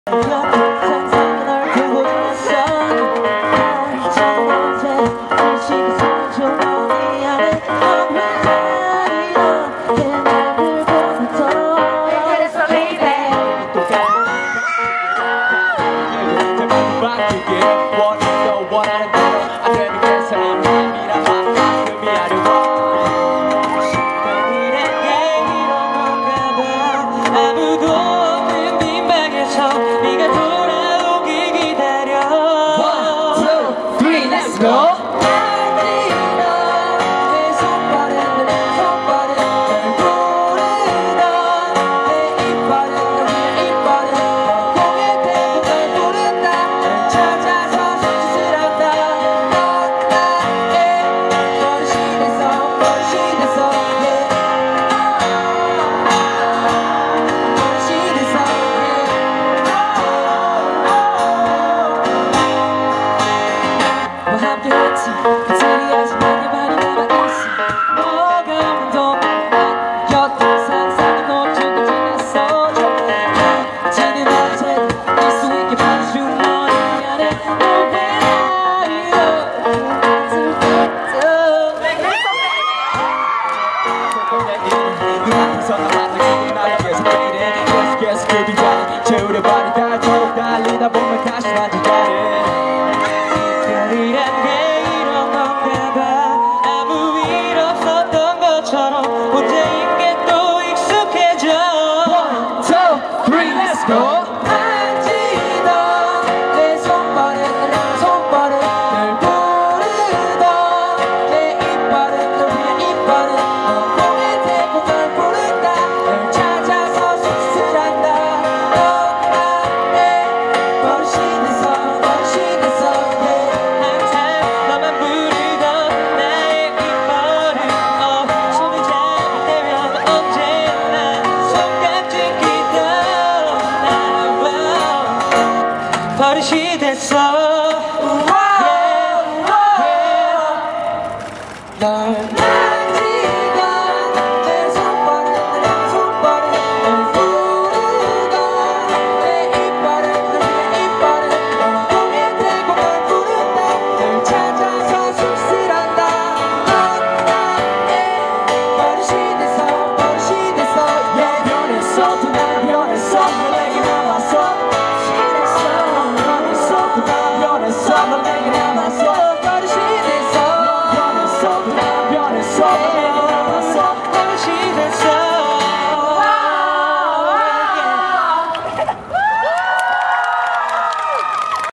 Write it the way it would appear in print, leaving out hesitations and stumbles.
상상은 널 두고 있어 언제 시간 손좀 네 안에 넌 왜 이렇게 날 보내줘 그래서 baby 바뀌길 원해도 원하는 대로 안 되는 게 사람이라 가끔이 어려워 시간이란 게 이런 건가 봐 아무도 없는 빈 방에서 네가 돌아오길 기다려 1, 2, 3, let's go! 함께했지 그 자리에서 내게 많이 남아있어 너가 문도 곁에 상상이 멈추고 지났어 지는 어제도 알 수 있게 봐준 너의 미안해 너왜 날 이렇게 슬펐어 눈앞에서 나만 느끼는 나의 계속 내일은 계속 그 빈자리 채우려 발이 닳도록 달리다 보면 다시 완전 다른 이란 게 이런 건가 봐 아무 일 없었던 것처럼 혼자인 게 또 익숙해져 1, 2, 3, let's go! 만지던 내 손발에 널 부르던 내 이빨은 널 위한 이빨은 너 공에 대고 널 부른다 널 찾아서 수술한다 넌 나의 버릇이 됐어 항상 너만 부르던 나의 이빨은 손을 잡을 때면 언제나 손깍지 끼던 나와 버릇이 됐어